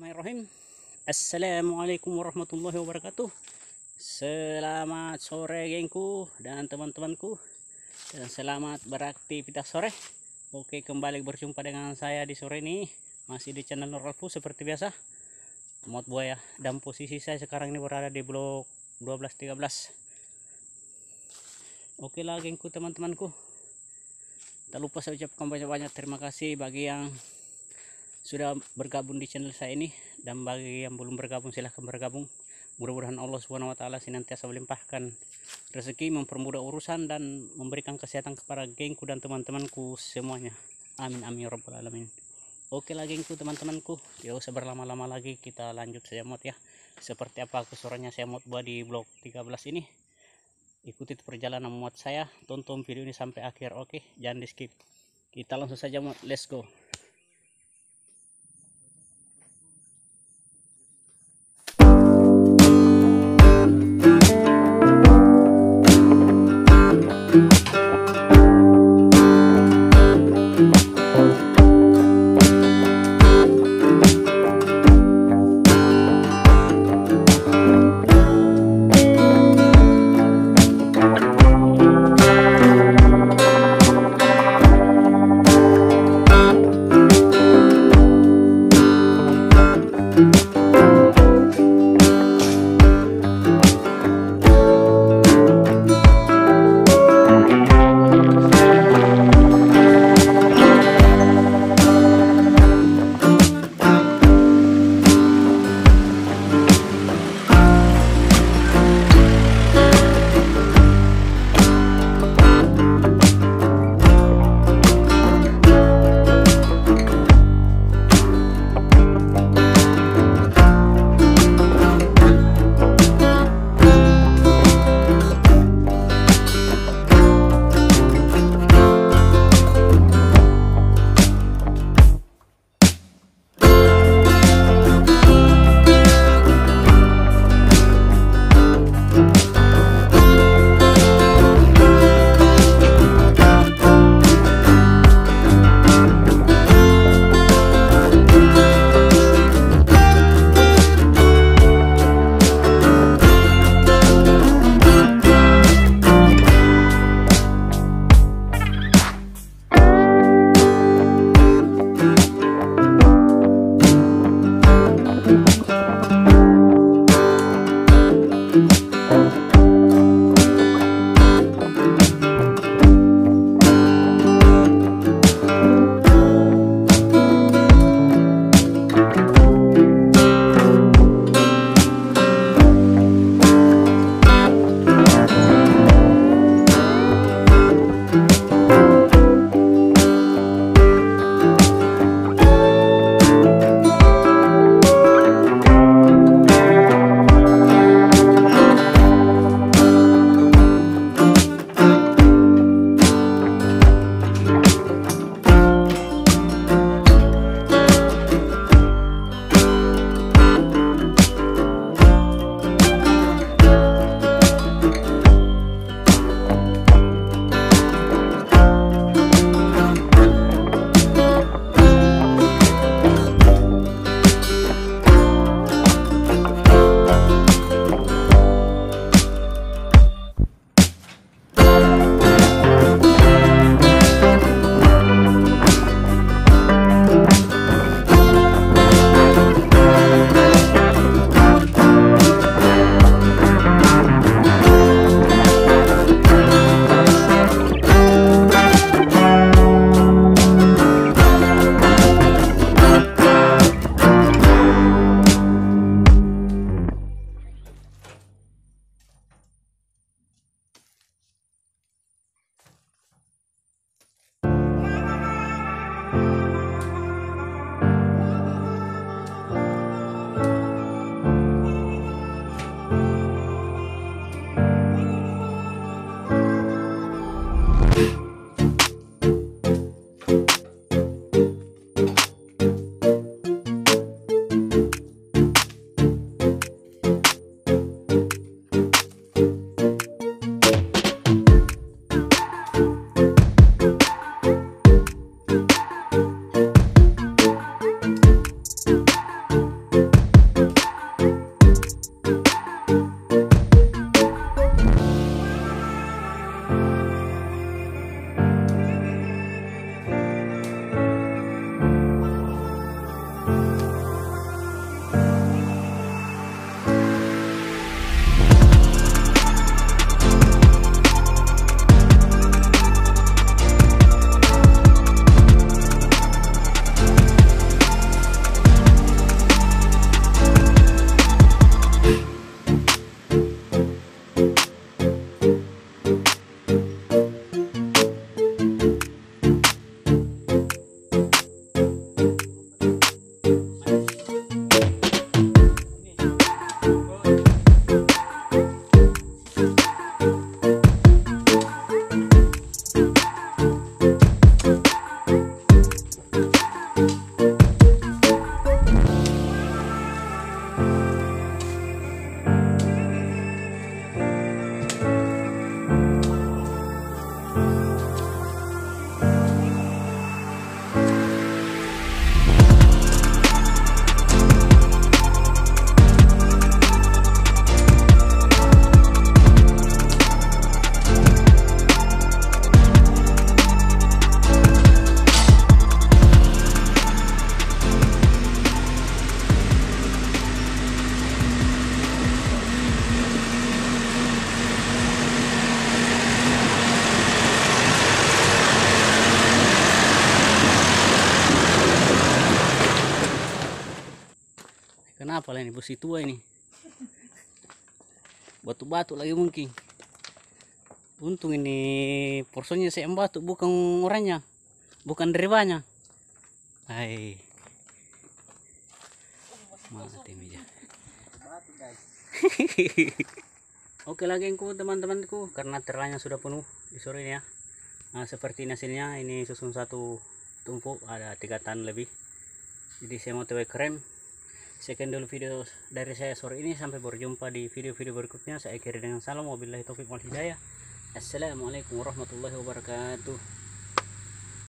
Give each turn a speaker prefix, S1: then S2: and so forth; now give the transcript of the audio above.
S1: Bismillahirrahmanirrahim. Assalamualaikum warahmatullahi wabarakatuh. Selamat sore gengku dan teman-temanku, dan selamat beraktivitas sore. Oke, kembali berjumpa dengan saya di sore ini, masih di channel Nuralfu seperti biasa, Muat Buaya. Dan posisi saya sekarang ini berada di blok 12-13. Oke lah gengku, teman-temanku, tak lupa saya ucapkan banyak-banyak terima kasih bagi yang sudah bergabung di channel saya ini, dan bagi yang belum bergabung silahkan bergabung. Mudah-mudahan Allah SWT senantiasa melimpahkan rezeki, mempermudah urusan, dan memberikan kesehatan kepada gengku dan teman-temanku semuanya. Amin amin ya rabbal alamin. Oke lah gengku, teman-temanku, tidak usah berlama-lama lagi, kita lanjut saja mod ya. Seperti apa keseruannya saya mod buat di blok 13 ini, ikuti perjalanan mod saya, tonton video ini sampai akhir. Oke, jangan di skip, kita langsung saja mod, let's go. apa lah ini, besi tua ini. Batu-batu lagi mungkin. Untung ini porsinya saya batu, bukan orangnya, bukan deribanya. Hai, mati meja. Oke lagi ku teman-temanku, karena terlanya sudah penuh di sore ini ya. Nah, seperti hasilnya ini susun satu tumpuk ada 3 tan lebih. Jadi saya mau TW krem. Sekian dulu video dari saya sore ini, sampai berjumpa di video-video berikutnya. Saya akhiri dengan salam, wabillahi taufiq wal hidayah. Assalamualaikum warahmatullahi wabarakatuh.